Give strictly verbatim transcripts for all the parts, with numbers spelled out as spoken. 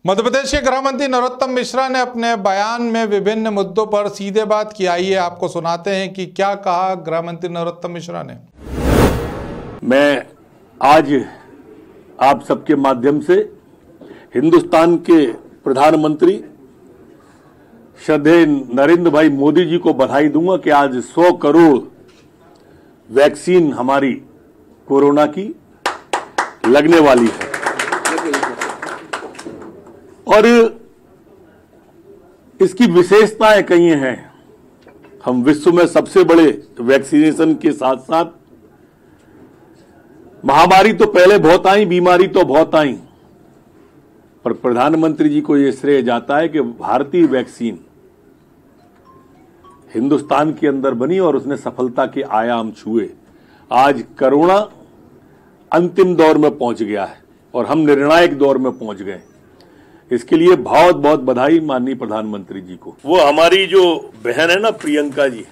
मध्य प्रदेश के गृह मंत्री नरोत्तम मिश्रा ने अपने बयान में विभिन्न मुद्दों पर सीधे बात की। आइए आपको सुनाते हैं कि क्या कहा गृह मंत्री नरोत्तम मिश्रा ने। मैं आज आप सबके माध्यम से हिंदुस्तान के प्रधानमंत्री श्रद्धेय नरेंद्र भाई मोदी जी को बधाई दूंगा कि आज सौ करोड़ वैक्सीन हमारी कोरोना की लगने वाली है और इसकी विशेषताएं कई हैं। हम विश्व में सबसे बड़े वैक्सीनेशन के साथ साथ महामारी तो पहले बहुत आई, बीमारी तो बहुत आई, पर प्रधानमंत्री जी को यह श्रेय जाता है कि भारतीय वैक्सीन हिंदुस्तान के अंदर बनी और उसने सफलता के आयाम छुए। आज कोरोना अंतिम दौर में पहुंच गया है और हम निर्णायक दौर में पहुंच गए। इसके लिए बहुत बहुत बधाई माननीय प्रधानमंत्री जी को। वो हमारी जो बहन है ना प्रियंका जी,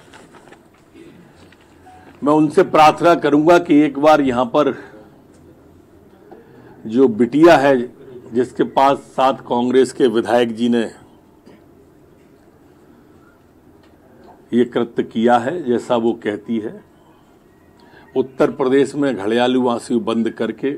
मैं उनसे प्रार्थना करूंगा कि एक बार यहां पर जो बिटिया है जिसके पास सात कांग्रेस के विधायक जी ने ये कृत्य किया है, जैसा वो कहती है, उत्तर प्रदेश में घड़ियालू आंसू बंद करके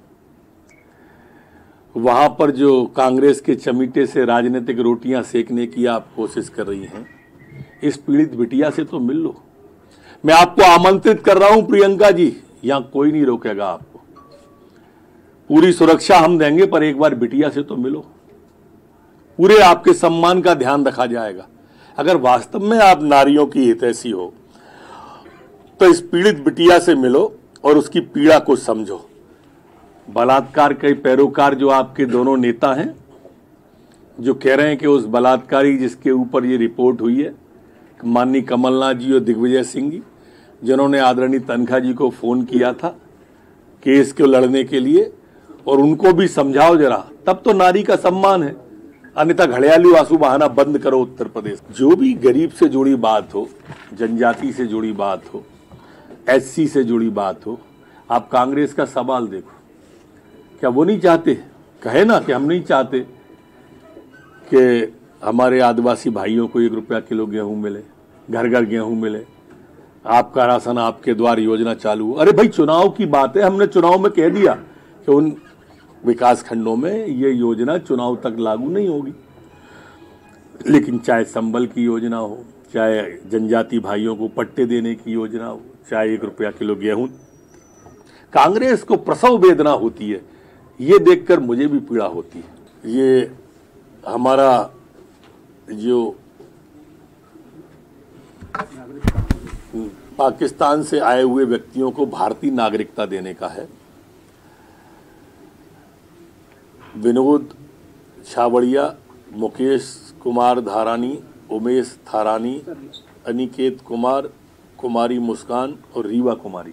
वहां पर जो कांग्रेस के चमीटे से राजनीतिक रोटियां सेकने की आप कोशिश कर रही हैं, इस पीड़ित बिटिया से तो मिल लो। मैं आपको आमंत्रित कर रहा हूं प्रियंका जी, यहां कोई नहीं रोकेगा आपको, पूरी सुरक्षा हम देंगे, पर एक बार बिटिया से तो मिलो, पूरे आपके सम्मान का ध्यान रखा जाएगा। अगर वास्तव में आप नारियों की हितैषी हो तो इस पीड़ित बिटिया से मिलो और उसकी पीड़ा को समझो। बलात्कार के पैरोकार जो आपके दोनों नेता हैं, जो कह रहे हैं कि उस बलात्कारी जिसके ऊपर ये रिपोर्ट हुई है, माननीय कमलनाथ जी और दिग्विजय सिंह जी, जिन्होंने आदरणीय तनखा जी को फोन किया था केस को लड़ने के लिए, और उनको भी समझाओ जरा, तब तो नारी का सम्मान है, अन्यथा घड़ियाली आंसू बहाना बंद करो। उत्तर प्रदेश जो भी गरीब से जुड़ी बात हो, जनजाति से जुड़ी बात हो, एससी से जुड़ी बात हो, आप कांग्रेस का सवाल देखो, क्या वो नहीं चाहते? कहे ना कि हम नहीं चाहते कि हमारे आदिवासी भाइयों को एक रुपया किलो गेहूं मिले, घर घर गेहूं मिले, आपका राशन आपके द्वार योजना चालू हो। अरे भाई, चुनाव की बात है, हमने चुनाव में कह दिया कि उन विकास खंडों में ये योजना चुनाव तक लागू नहीं होगी, लेकिन चाहे संबल की योजना हो, चाहे जनजाति भाइयों को पट्टे देने की योजना हो, चाहे एक रुपया किलो गेहूं, कांग्रेस को प्रसव वेदना होती है। ये देखकर मुझे भी पीड़ा होती है। ये हमारा जो पाकिस्तान से आए हुए व्यक्तियों को भारतीय नागरिकता देने का है। विनोद छाबड़िया, मुकेश कुमार धारानी, उमेश थारानी, अनिकेत कुमार, कुमारी मुस्कान और रीवा कुमारी,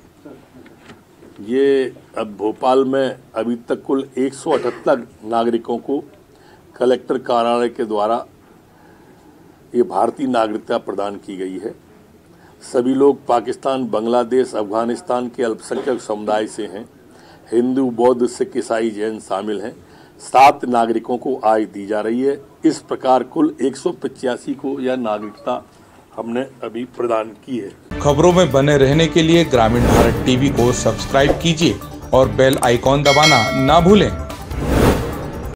ये अब भोपाल में अभी तक कुल एक सौ अठहत्तर नागरिकों को कलेक्टर कार्यालय के द्वारा ये भारतीय नागरिकता प्रदान की गई है। सभी लोग पाकिस्तान, बांग्लादेश, अफगानिस्तान के अल्पसंख्यक समुदाय से हैं। हिंदू, बौद्ध, सिख, ईसाई, जैन शामिल हैं। सात नागरिकों को आज दी जा रही है। इस प्रकार कुल एक सौ पचासी को यह नागरिकता हमने अभी प्रदान की है। खबरों में बने रहने के लिए ग्रामीण भारत टीवी को सब्सक्राइब कीजिए और बेल आइकॉन दबाना ना भूलें।